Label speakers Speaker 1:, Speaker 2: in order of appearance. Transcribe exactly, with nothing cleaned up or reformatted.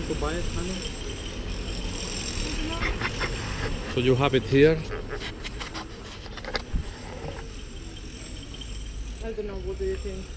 Speaker 1: to buy it, honey?
Speaker 2: So you have it here.
Speaker 3: I don't know, what do you think?